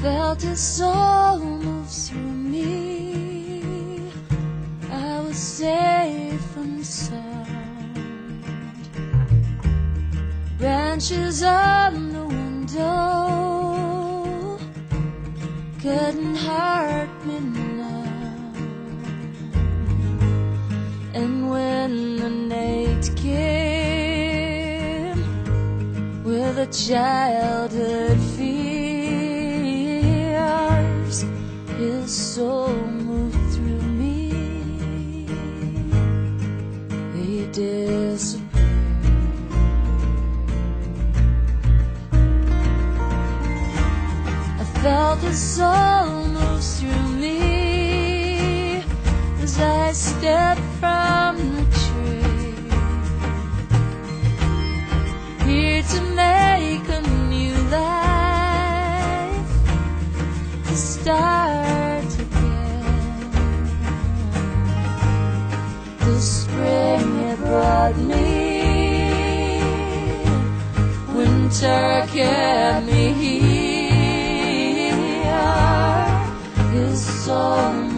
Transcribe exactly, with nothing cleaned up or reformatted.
felt his soul move through me. I was safe from sound. Branches on the window couldn't hurt me now. And when the night came with a childhood fears, his soul moved through me. He disappeared. I felt his soul move through me as I stepped from the tree, here to make a new life, to start again. The spring it brought me, winter kept me here. His soul